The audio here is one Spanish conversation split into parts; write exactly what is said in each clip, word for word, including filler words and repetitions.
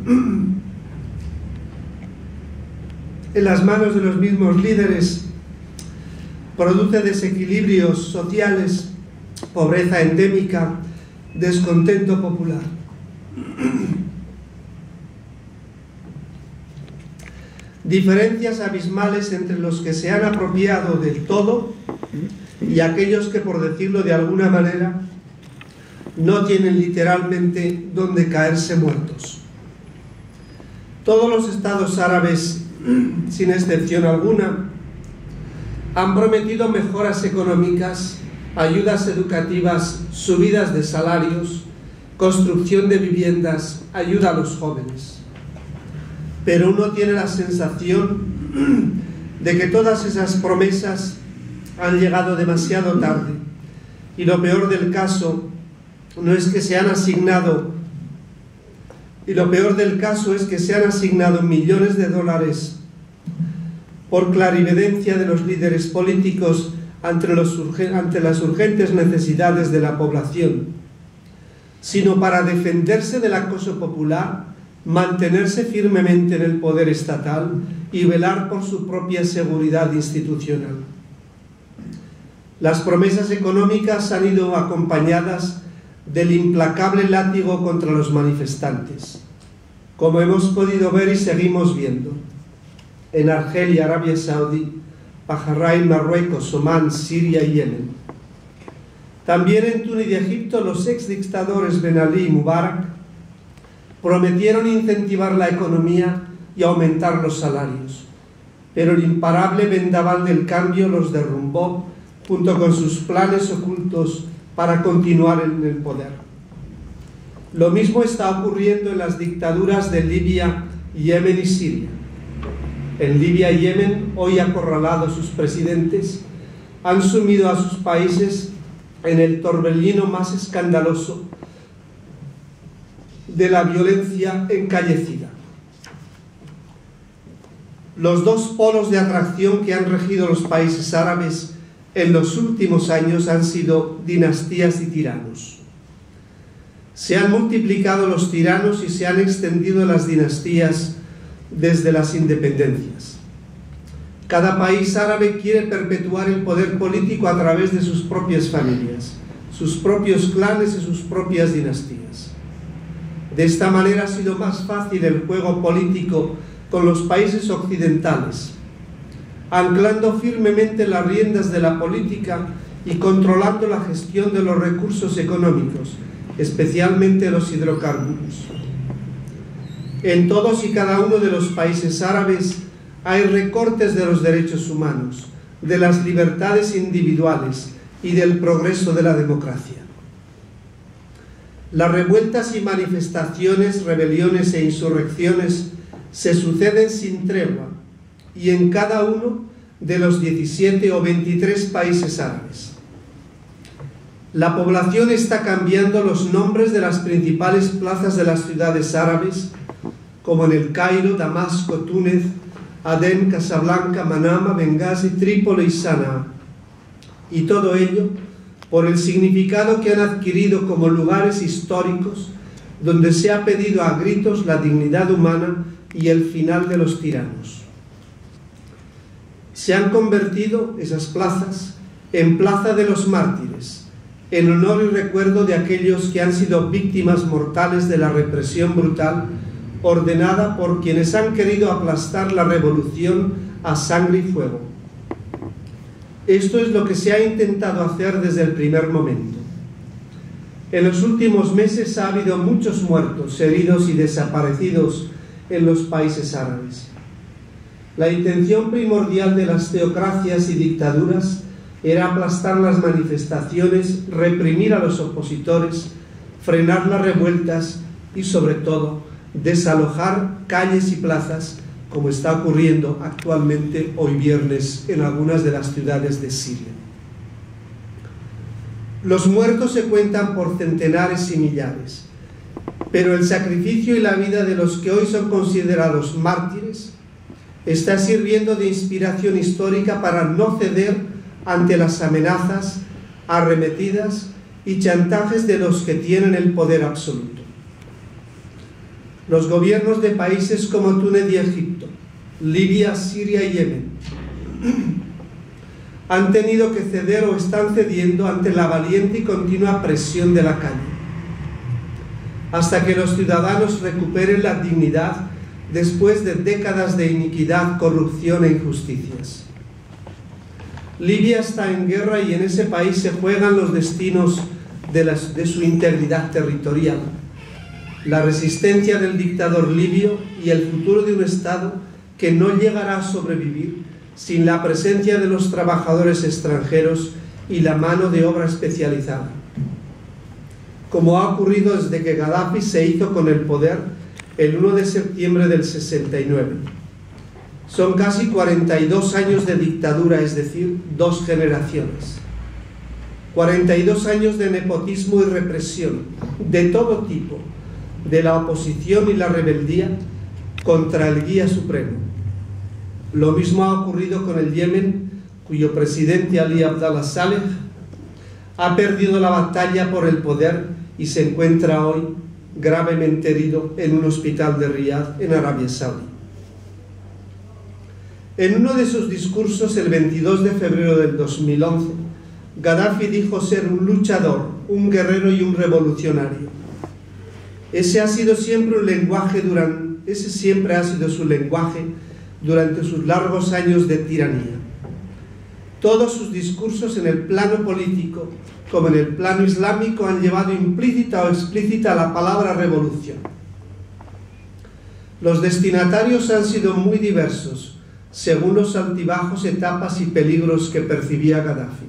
en las manos de los mismos líderes, produce desequilibrios sociales, pobreza endémica, descontento popular. Diferencias abismales entre los que se han apropiado del todo y aquellos que, por decirlo de alguna manera, no tienen literalmente donde caerse muertos. Todos los estados árabes, sin excepción alguna, han prometido mejoras económicas, ayudas educativas, subidas de salarios, construcción de viviendas, ayuda a los jóvenes. Pero uno tiene la sensación de que todas esas promesas han llegado demasiado tarde, y lo peor del caso no es que se han asignado y lo peor del caso es que se han asignado millones de dólares por clarividencia de los líderes políticos ante, los urgen, ante las urgentes necesidades de la población, sino para defenderse del acoso popular, mantenerse firmemente en el poder estatal y velar por su propia seguridad institucional. Las promesas económicas han ido acompañadas del implacable látigo contra los manifestantes, como hemos podido ver y seguimos viendo en Argelia, Arabia Saudí, Bahrein, Marruecos, Omán, Siria y Yemen. También en Túnez y Egipto los exdictadores Ben Ali y Mubarak prometieron incentivar la economía y aumentar los salarios, pero el imparable vendaval del cambio los derrumbó junto con sus planes ocultos para continuar en el poder. Lo mismo está ocurriendo en las dictaduras de Libia, Yemen y Siria. En Libia y Yemen, hoy acorralados sus presidentes, han sumido a sus países en el torbellino más escandaloso de la violencia encallecida. Los dos polos de atracción que han regido los países árabes en los últimos años han sido dinastías y tiranos. Se han multiplicado los tiranos y se han extendido las dinastías desde las independencias. Cada país árabe quiere perpetuar el poder político a través de sus propias familias, sus propios clanes y sus propias dinastías. De esta manera ha sido más fácil el juego político con los países occidentales, anclando firmemente las riendas de la política y controlando la gestión de los recursos económicos, especialmente los hidrocarburos. En todos y cada uno de los países árabes hay recortes de los derechos humanos, de las libertades individuales y del progreso de la democracia. Las revueltas y manifestaciones, rebeliones e insurrecciones se suceden sin tregua y en cada uno de los diecisiete o veintitrés países árabes. La población está cambiando los nombres de las principales plazas de las ciudades árabes, como en el Cairo, Damasco, Túnez, Adén, Casablanca, Manama, Benghazi, Trípoli y Sanaa. Y todo ello por el significado que han adquirido como lugares históricos donde se ha pedido a gritos la dignidad humana y el final de los tiranos. Se han convertido esas plazas en plaza de los mártires, en honor y recuerdo de aquellos que han sido víctimas mortales de la represión brutal ordenada por quienes han querido aplastar la revolución a sangre y fuego. Esto es lo que se ha intentado hacer desde el primer momento. En los últimos meses ha habido muchos muertos, heridos y desaparecidos en los países árabes. La intención primordial de las teocracias y dictaduras era aplastar las manifestaciones, reprimir a los opositores, frenar las revueltas y, sobre todo, desalojar calles y plazas, como está ocurriendo actualmente hoy viernes en algunas de las ciudades de Siria. Los muertos se cuentan por centenares y millares, pero el sacrificio y la vida de los que hoy son considerados mártires está sirviendo de inspiración histórica para no ceder ante las amenazas, arremetidas y chantajes de los que tienen el poder absoluto. Los gobiernos de países como Túnez y Egipto, Libia, Siria y Yemen han tenido que ceder o están cediendo ante la valiente y continua presión de la calle, hasta que los ciudadanos recuperen la dignidad después de décadas de iniquidad, corrupción e injusticias. Libia está en guerra y en ese país se juegan los destinos de, las, de su integridad territorial, la resistencia del dictador libio y el futuro de un Estado que no llegará a sobrevivir sin la presencia de los trabajadores extranjeros y la mano de obra especializada, como ha ocurrido desde que Gaddafi se hizo con el poder el uno de septiembre del sesenta y nueve. Son casi cuarenta y dos años de dictadura, es decir, dos generaciones. cuarenta y dos años de nepotismo y represión de todo tipo, de la oposición y la rebeldía contra el guía supremo. Lo mismo ha ocurrido con el Yemen, cuyo presidente Ali Abdallah Saleh ha perdido la batalla por el poder y se encuentra hoy gravemente herido en un hospital de Riyadh, en Arabia Saudí. En uno de sus discursos, el veintidós de febrero del dos mil once, Gaddafi dijo ser un luchador, un guerrero y un revolucionario. Ese ha sido siempre un lenguaje durante, ese siempre ha sido su lenguaje durante sus largos años de tiranía. Todos sus discursos en el plano político como en el plano islámico han llevado implícita o explícita la palabra revolución. Los destinatarios han sido muy diversos, según los altibajos, etapas y peligros que percibía Gaddafi.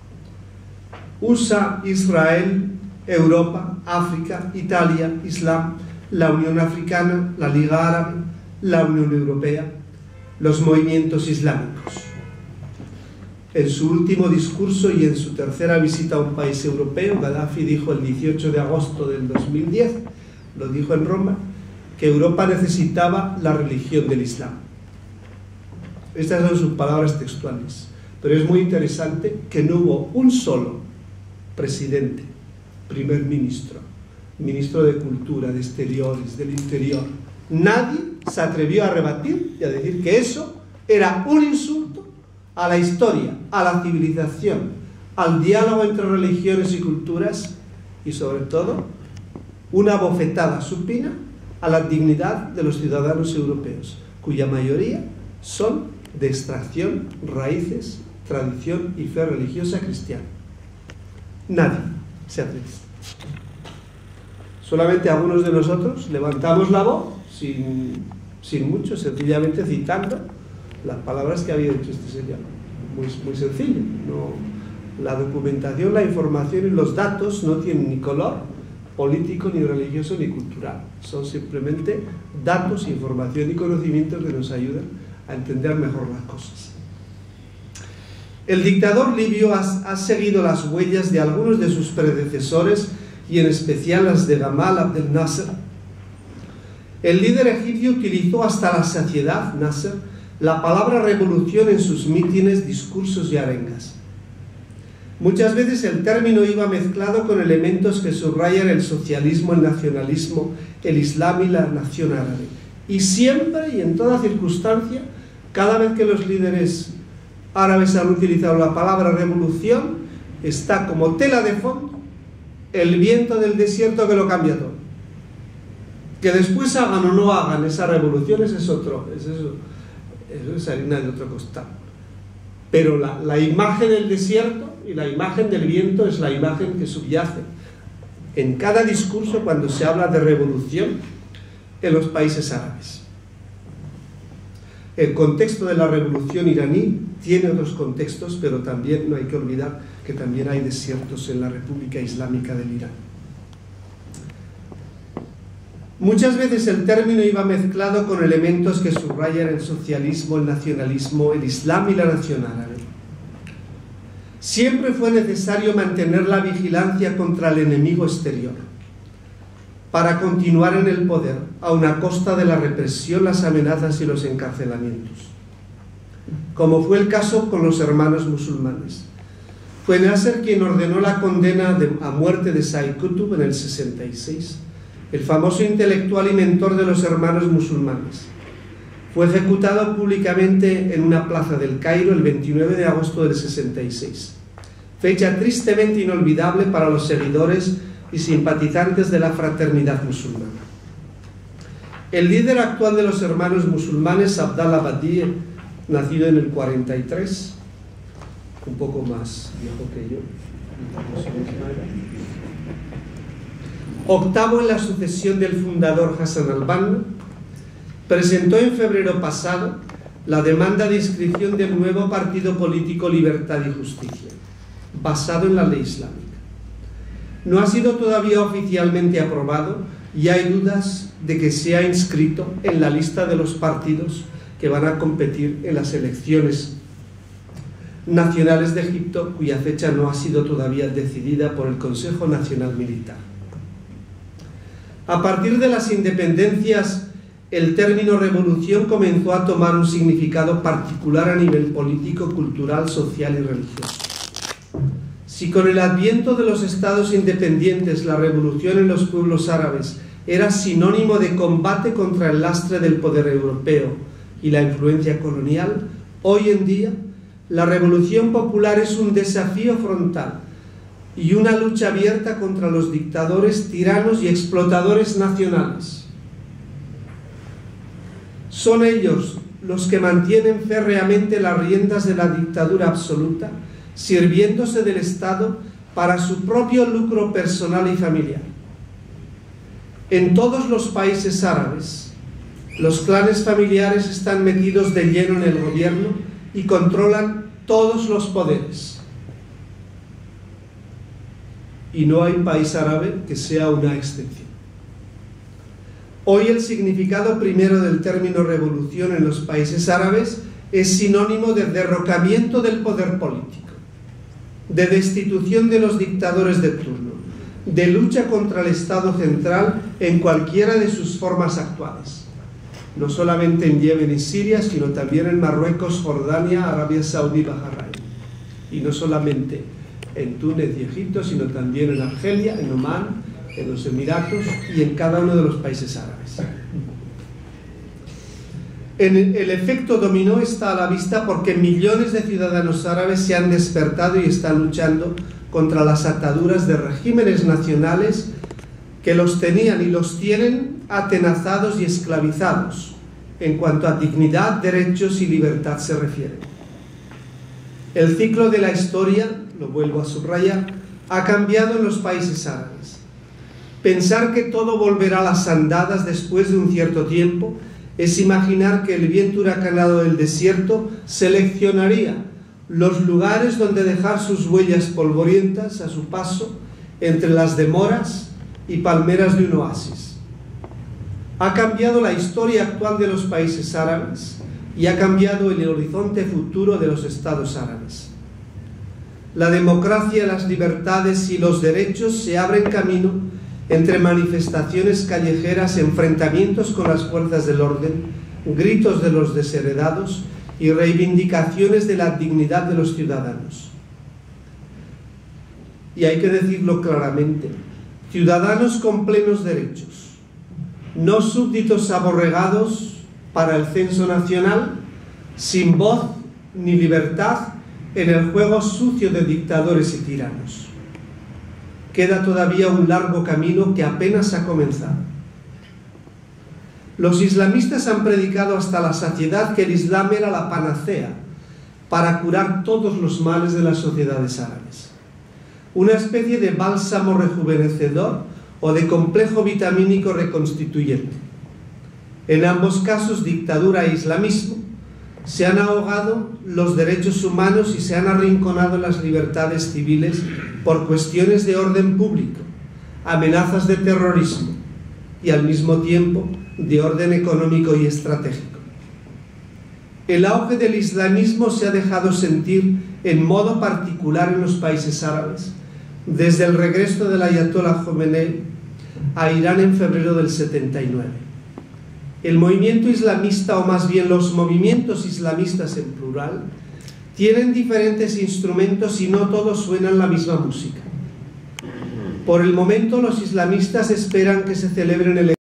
U S A, Israel, Europa, África, Italia, Islam, la Unión Africana, la Liga Árabe, la Unión Europea, los movimientos islámicos. En su último discurso y en su tercera visita a un país europeo, Gaddafi dijo el dieciocho de agosto del dos mil diez, lo dijo en Roma, que Europa necesitaba la religión del Islam. Estas son sus palabras textuales. Pero es muy interesante que no hubo un solo presidente, primer ministro, ministro de Cultura, de Exteriores, del Interior, nadie se atrevió a rebatir y a decir que eso era un insulto a la historia, a la civilización, al diálogo entre religiones y culturas y, sobre todo, una bofetada supina a la dignidad de los ciudadanos europeos, cuya mayoría son de extracción, raíces, tradición y fe religiosa cristiana. Nadie se atreve. Solamente algunos de nosotros levantamos la voz, sin, sin mucho, sencillamente citando las palabras que había dicho este señor. Muy, muy sencillo. No, la documentación, la información y los datos no tienen ni color político, ni religioso, ni cultural. Son simplemente datos, información y conocimientos que nos ayudan a entender mejor las cosas. El dictador libio ha, ha seguido las huellas de algunos de sus predecesores y en especial las de Gamal Abdel Nasser. El líder egipcio utilizó hasta la saciedad, Nasser, la palabra revolución en sus mítines, discursos y arengas. Muchas veces el término iba mezclado con elementos que subrayan el socialismo, el nacionalismo, el islam y la nación árabe. Y siempre y en toda circunstancia, cada vez que los líderes árabes han utilizado la palabra revolución, está como tela de fondo el viento del desierto que lo cambia todo. Que después hagan o no hagan esa revolución, ese es otro, es eso, eso es harina de otro costal. Pero la, la imagen del desierto y la imagen del viento es la imagen que subyace en cada discurso cuando se habla de revolución en los países árabes. El contexto de la revolución iraní tiene otros contextos, pero también no hay que olvidar que también hay desiertos en la República Islámica del Irán. Muchas veces el término iba mezclado con elementos que subrayan el socialismo, el nacionalismo, el islam y la nación árabe. Siempre fue necesario mantener la vigilancia contra el enemigo exterior para continuar en el poder, aun a costa de la represión, las amenazas y los encarcelamientos, como fue el caso con los hermanos musulmanes. Fue Nasser quien ordenó la condena de, a muerte de Said Qutb en el sesenta y seis, el famoso intelectual y mentor de los hermanos musulmanes. Fue ejecutado públicamente en una plaza del Cairo el veintinueve de agosto del sesenta y seis, fecha tristemente inolvidable para los seguidores y simpatizantes de la fraternidad musulmana. El líder actual de los hermanos musulmanes, Abdallah Badie, nacido en el cuarenta y tres, un poco más viejo que yo, octavo en la sucesión del fundador Hassan al-Banna, presentó en febrero pasado la demanda de inscripción del nuevo partido político Libertad y Justicia, basado en la ley islámica. No ha sido todavía oficialmente aprobado y hay dudas de que sea inscrito en la lista de los partidos que van a competir en las elecciones nacionales de Egipto, cuya fecha no ha sido todavía decidida por el Consejo Nacional Militar. A partir de las independencias, el término revolución comenzó a tomar un significado particular a nivel político, cultural, social y religioso. Si con el adviento de los estados independientes la revolución en los pueblos árabes era sinónimo de combate contra el lastre del poder europeo y la influencia colonial, hoy en día la revolución popular es un desafío frontal y una lucha abierta contra los dictadores, tiranos y explotadores nacionales. Son ellos los que mantienen férreamente las riendas de la dictadura absoluta, sirviéndose del Estado para su propio lucro personal y familiar. En todos los países árabes, los clanes familiares están metidos de lleno en el gobierno y controlan todos los poderes. Y no hay país árabe que sea una excepción. Hoy el significado primero del término revolución en los países árabes es sinónimo de derrocamiento del poder político, de destitución de los dictadores de turno, de lucha contra el Estado central en cualquiera de sus formas actuales, no solamente en Yemen y Siria, sino también en Marruecos, Jordania, Arabia Saudí y Bahrein, y no solamente en Túnez y Egipto, sino también en Argelia, en Omán, en los Emiratos y en cada uno de los países árabes. En el efecto dominó está a la vista porque millones de ciudadanos árabes se han despertado y están luchando contra las ataduras de regímenes nacionales que los tenían y los tienen atenazados y esclavizados en cuanto a dignidad, derechos y libertad se refieren. El ciclo de la historia, lo vuelvo a subrayar, ha cambiado en los países árabes. Pensar que todo volverá a las andadas después de un cierto tiempo es imaginar que el viento huracanado del desierto seleccionaría los lugares donde dejar sus huellas polvorientas a su paso entre las demoras y palmeras de un oasis. Ha cambiado la historia actual de los países árabes y ha cambiado el horizonte futuro de los estados árabes. La democracia, las libertades y los derechos se abren camino entre manifestaciones callejeras, enfrentamientos con las fuerzas del orden, gritos de los desheredados y reivindicaciones de la dignidad de los ciudadanos. Y hay que decirlo claramente, ciudadanos con plenos derechos, no súbditos aborregados para el censo nacional, sin voz ni libertad en el juego sucio de dictadores y tiranos. Queda todavía un largo camino que apenas ha comenzado. Los islamistas han predicado hasta la saciedad que el Islam era la panacea para curar todos los males de las sociedades árabes. Una especie de bálsamo rejuvenecedor o de complejo vitamínico reconstituyente. En ambos casos, dictadura e islamismo, se han ahogado los derechos humanos y se han arrinconado las libertades civiles por cuestiones de orden público, amenazas de terrorismo y al mismo tiempo de orden económico y estratégico. El auge del islamismo se ha dejado sentir en modo particular en los países árabes, desde el regreso del ayatolá Jomenei a Irán en febrero del setenta y nueve. El movimiento islamista, o más bien los movimientos islamistas en plural, tienen diferentes instrumentos y no todos suenan la misma música. Ujú. Por el momento, los islamistas esperan que se celebren elecciones